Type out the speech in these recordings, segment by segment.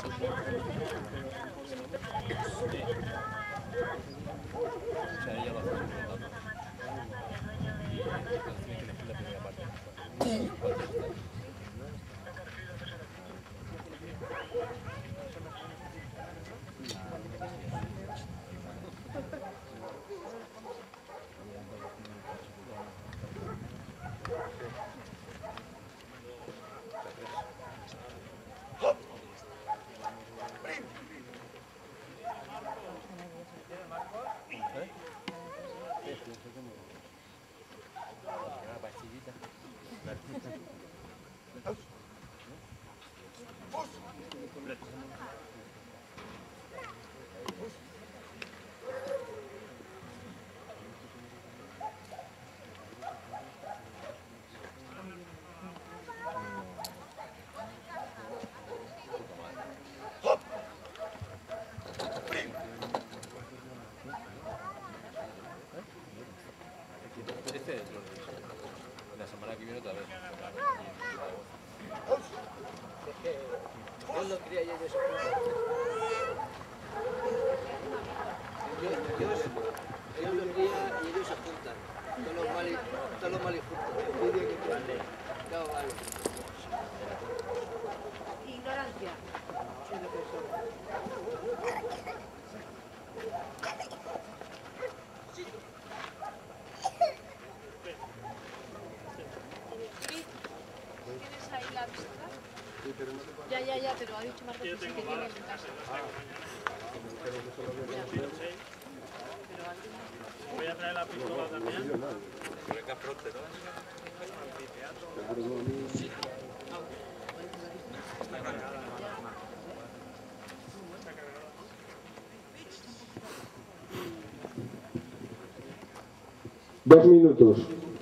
La semana que viene otra vez. Es que yo lo quería yo de eso. Yo lo quería y ellos se juntan. Todos los males juntos. No, vale. Ignorancia. ¿Tienes ahí la pistola? Ya, pero ha dicho Marcos que sí que tienes en casa. Voy a traer la pistola también. Venga pronto, ¿no? Dos minutos.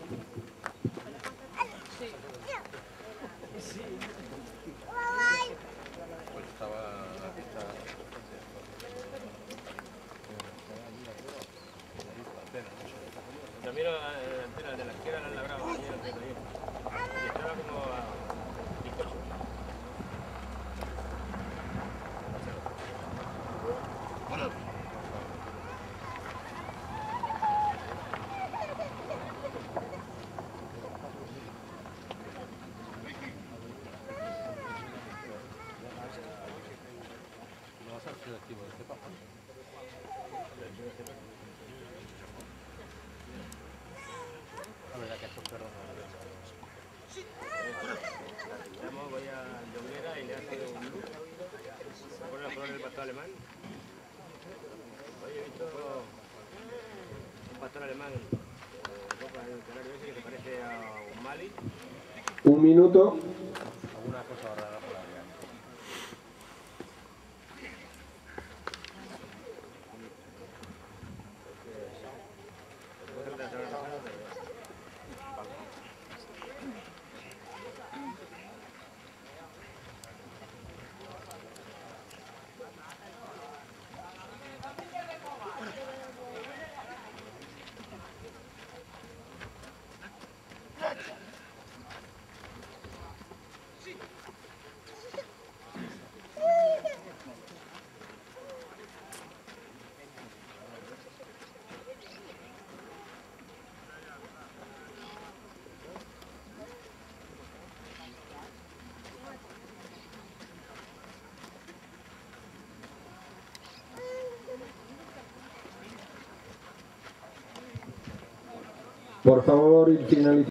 También la antena de la izquierda la han labrado ayer antes de ayer. Y estaba como a bizcocho. No vas a ser activo de este papá. La verdad que estos perros no lo ven. Voy a Llobera y le hace un look. Se pone a probar el pastor alemán. Hoy he visto un pastor alemán en el canario ese que se parece a un Mali. Un minuto. Alguna cosa rara por la vida. Por favor, finalizar.